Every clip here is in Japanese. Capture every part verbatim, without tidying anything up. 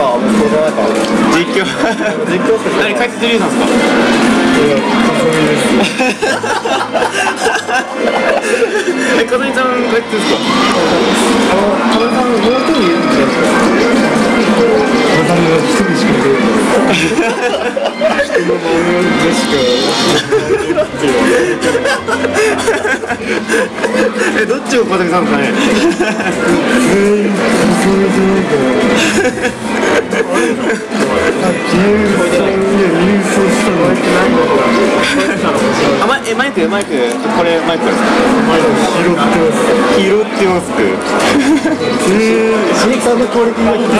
か、もうそうじゃないか。 実況実況何解説リュウさんですか？え、かずみちゃん解説ですか？ あの、かずみさんもう一人いるんですか？かずみは一人しかいない人の真上でしかえ、どっちをかずみさんですかね？ 全員かずみじゃないかな。ジェームズさんで優勝したのあ、マイ、え、マイク、マイク、これマイクですか？ マイク拾ってます。 拾ってます。 えー、しげきさんのクオリティがいい。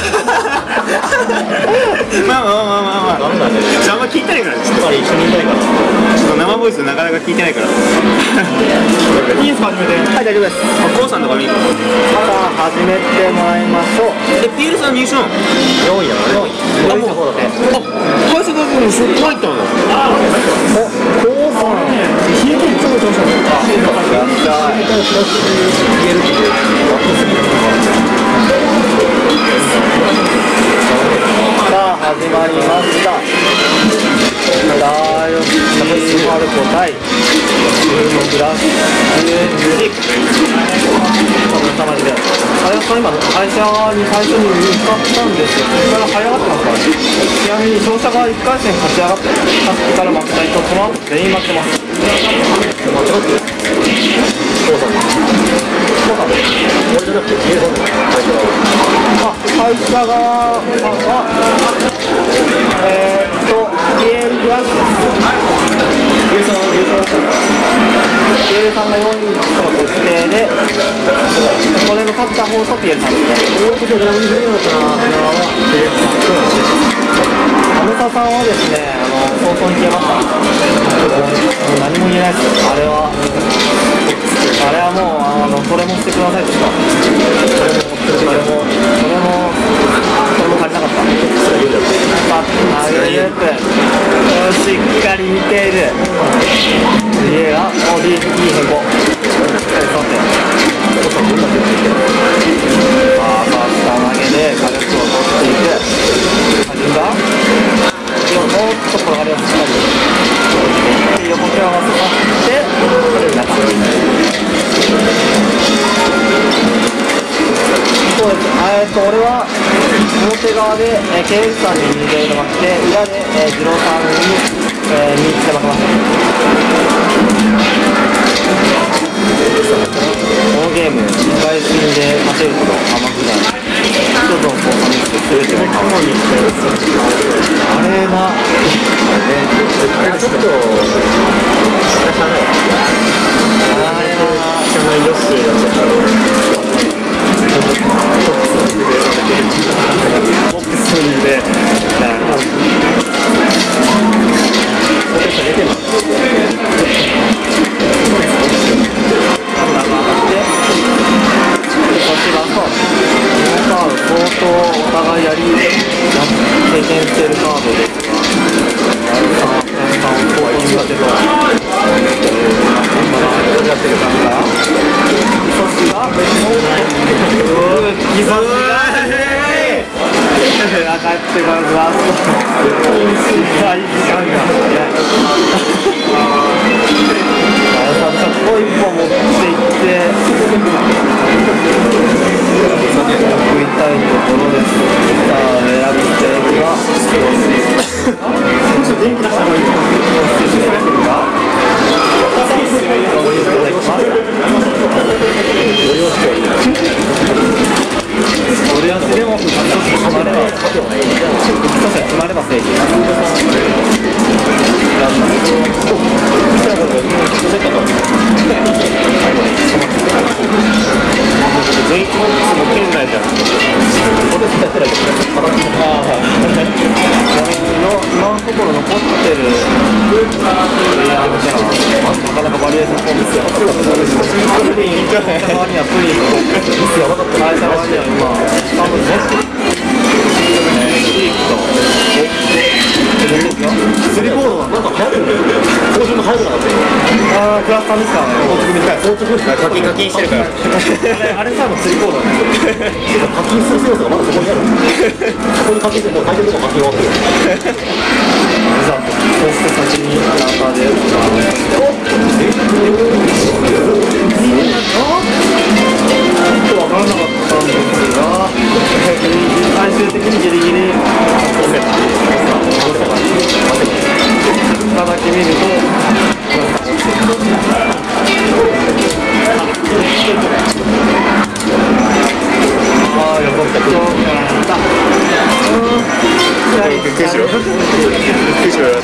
まあまあまあまあまあ。ダメだね。あんま聞いてないから。ちょっと一緒にいたいから。ちょっと生ボイスなかなか聞いてないから。いいですか、始めて。 はい、大丈夫です。 あ、コウさんとか見る。 さあ、始めてもらいましょう。 え、ピールさん入賞。 よんいやな。よんい。 あ、もう。あ、会社だけもう入ったの。あ、 お、こうさん。ひえてる、ちょっと調子悪い。やったー。言えるっていう。さあ、始まりました。ライオンスマルコ対グラスミュージック。さマジであれさん今会社に最初に向かったんですよ。そこから這い上がってますからね。ちなみに勝者がいっかい戦勝ち上がって、さっきから負けた人とも全員負けてます。間違ってる。そうだね。そうだね。俺じゃなくて自衛本部の会社側。あ、会社側はえーっとピエール・グラスです。ピエールさんは優勝したんだ。ピエールさんがよんいとの確定で、これの勝った方とピエールさんですね。大きくグラムに振りよったな。ピエールさんとアムサさんはですね、あの早々に消えました。もう何も言えないです。あれはあれはもうあのそれもしてくださいでした。それもそれもそれも足りなかった。パッ投げるしっかり見ている。家がおいい変更。さてさあさあ下投げで火力を取っていく。始めだ。もうちょっと転がりをしっかり横手を合わせてこれになったそうです。えー、っと俺は表側で、えー、ケーエフさんににゼロで負けて裏で、えー、ジローさんに、えー、みっつで負けました。このゲームいっかい戦で勝てるほど甘くない。ちょっとこう寂しく全ての顔にあれなちょっとあれは知らないよってやっちゃったボックスで出てます。相当お互いやり経験しているカードですが、さんさん相当苦手と今のやってる感じかな。そしがギザが上がってますラスト大時間が早い。ここ一本持っていって食いたいところです。さあ選ぶテーブルは少し電気出した方がいいかおりやすでも決まれば決まれば正義全員も圏内じゃん。これってやったらいいですね。ああ、の今のところ残ってるプレイヤーじゃなかなかバリエーションコンビスやばかったです。プリン、たまにはプリンのミスやばかった。会社側には今、サムズシークとスリーボールはなんか速くない？更新も速くなかったよ。ああ、クラス感じですからね。 硬直短い課金課金してるからあれさえも釣りコードね。 課金するセオスがまだそこにあるそこに課金してもう回転とか課金終わってるざっとそして先に中でちょっと分からなかったんですが最終的にギリギリ下だけ見るとああ、横っちょったうんびっくりしろびっくりしろよ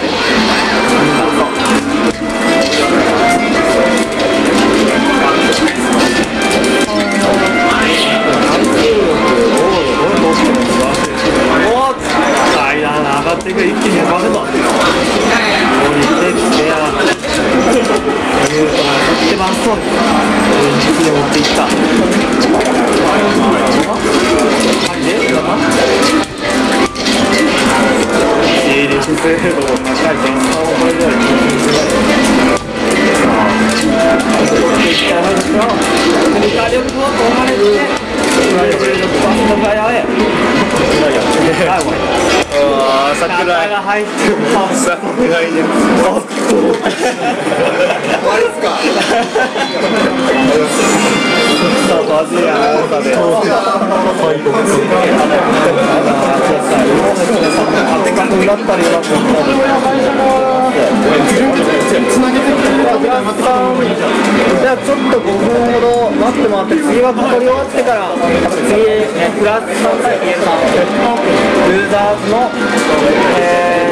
階段上がっていく一気に上がると降りてきてやいうと一番そう一気に持っていったはいでシリーズ精度も高いトランスファーもこれぐらい火力を取られてじゅうろくパーセントぐらいあえああ桜井が入ってます桜井じゃんあれっすかバズやなさで当てかくなったりはつなげてじゃあちょっとごふんほど待ってもらって次は取り終わってから次プラスさん対ユーザーズの、えー